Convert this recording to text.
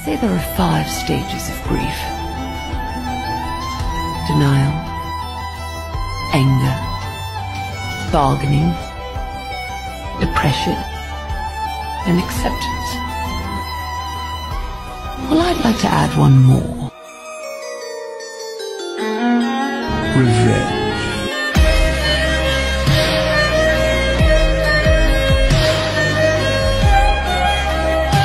say there are 5 stages of grief: denial, anger, bargaining, depression, and acceptance. Well, I'd like to add one more.